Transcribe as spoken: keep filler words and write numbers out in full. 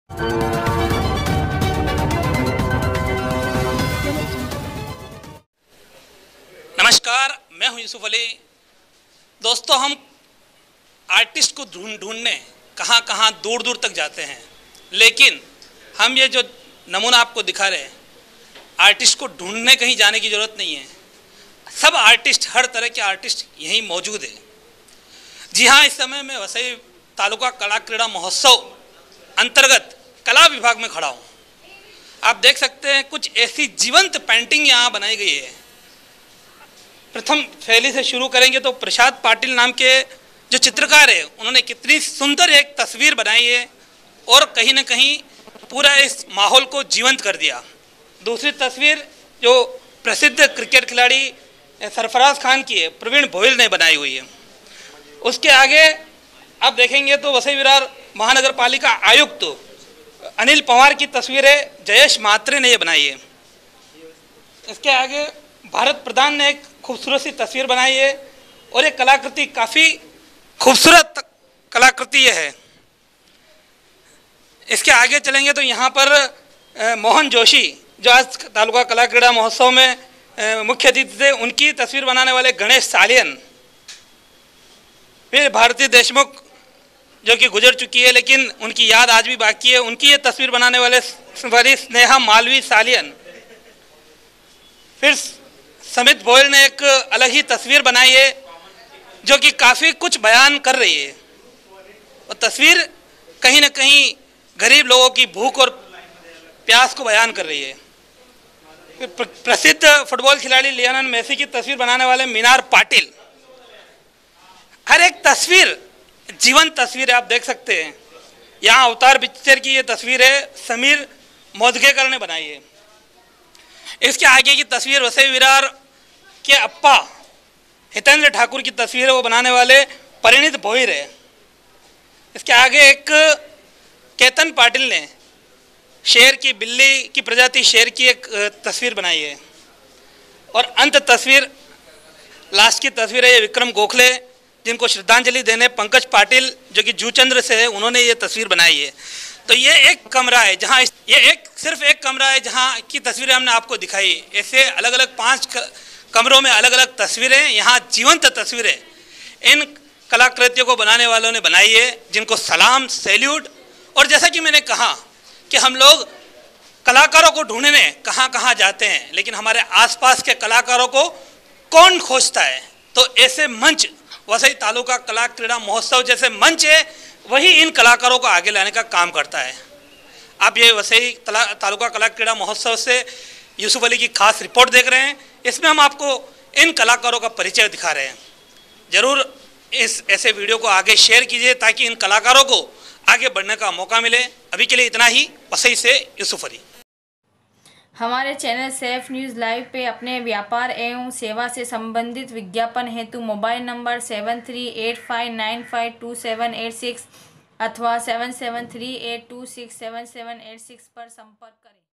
नमस्कार, मैं हूं यूसुफ अली। दोस्तों, हम आर्टिस्ट को ढूंढ ढूंढने कहां कहां दूर दूर तक जाते हैं, लेकिन हम ये जो नमूना आपको दिखा रहे हैं, आर्टिस्ट को ढूंढने कहीं जाने की ज़रूरत नहीं है। सब आर्टिस्ट, हर तरह के आर्टिस्ट यहीं मौजूद है। जी हाँ, इस समय मैं वसई तालुका कला क्रीड़ा महोत्सव अंतर्गत कला विभाग में खड़ा हूँ। आप देख सकते हैं कुछ ऐसी जीवंत पेंटिंग यहाँ बनाई गई है। प्रथम शैली से शुरू करेंगे तो प्रसाद पाटिल नाम के जो चित्रकार है, उन्होंने कितनी सुंदर एक तस्वीर बनाई है और कहीं ना कहीं पूरा इस माहौल को जीवंत कर दिया। दूसरी तस्वीर जो प्रसिद्ध क्रिकेट खिलाड़ी सरफराज खान की है, प्रवीण भोइल ने बनाई हुई है। उसके आगे आप देखेंगे तो वसई विरार महानगर पालिका आयुक्त अनिल पवार की तस्वीर है, जयेश मात्रे ने ये बनाई है। इसके आगे भारत प्रधान ने एक खूबसूरत सी तस्वीर बनाई है और ये कलाकृति काफ़ी खूबसूरत कलाकृति ये है। इसके आगे चलेंगे तो यहाँ पर मोहन जोशी, जो आज तालुका कला क्रीड़ा महोत्सव में मुख्य अतिथि थे, उनकी तस्वीर बनाने वाले गणेश सालियन। फिर भारती देशमुख, जो कि गुजर चुकी है लेकिन उनकी याद आज भी बाकी है, उनकी ये तस्वीर बनाने वाले स्नेहा मालवी सालियन। फिर समित भोइल ने एक अलग ही तस्वीर बनाई है जो कि काफ़ी कुछ बयान कर रही है। और तस्वीर कहीं ना कहीं गरीब लोगों की भूख और प्यास को बयान कर रही है। फिर प्रसिद्ध फुटबॉल खिलाड़ी लियोनेल मेसी की तस्वीर बनाने वाले मीनार पाटिल। हर एक तस्वीर जीवंत तस्वीर है, आप देख सकते हैं। यहाँ अवतार पिक्चर की ये तस्वीर है, समीर मोदगेकर ने बनाई है। इसके आगे की तस्वीर वसई विरार के अप्पा हितेंद्र ठाकुर की तस्वीर है, वो बनाने वाले परिणीत भोईर है। इसके आगे एक केतन पाटिल ने शेर की, बिल्ली की प्रजाति शेर की एक तस्वीर बनाई है। और अंत तस्वीर, लास्ट की तस्वीर है ये विक्रम गोखले, जिनको श्रद्धांजलि देने पंकज पाटिल, जो कि जूचंद्र से है, उन्होंने ये तस्वीर बनाई है। तो ये एक कमरा है जहाँ ये एक सिर्फ एक कमरा है जहाँ की तस्वीरें हमने आपको दिखाई। ऐसे अलग अलग पांच कमरों में अलग अलग तस्वीरें, यहाँ जीवंत तस्वीरें इन कलाकृतियों को बनाने वालों ने बनाई है, जिनको सलाम, सैल्यूट। और जैसा कि मैंने कहा कि हम लोग कलाकारों को ढूंढने कहाँ कहाँ जाते हैं, लेकिन हमारे आसपास के कलाकारों को कौन खोजता है? तो ऐसे मंच, वसई तालुका कला क्रीड़ा महोत्सव जैसे मंच है, वही इन कलाकारों को आगे लाने का काम करता है। आप ये वसई तालुका कला क्रीड़ा महोत्सव से यूसुफ अली की खास रिपोर्ट देख रहे हैं। इसमें हम आपको इन कलाकारों का परिचय दिखा रहे हैं। ज़रूर इस ऐसे वीडियो को आगे शेयर कीजिए ताकि इन कलाकारों को आगे बढ़ने का मौका मिले। अभी के लिए इतना ही। वसई से यूसुफ अली। हमारे चैनल सेफ न्यूज़ लाइव पे अपने व्यापार एवं सेवा से संबंधित विज्ञापन हेतु mobile number seven three eight five nine five two seven eight six अथवा seven seven three eight two six seven seven eight six पर संपर्क करें।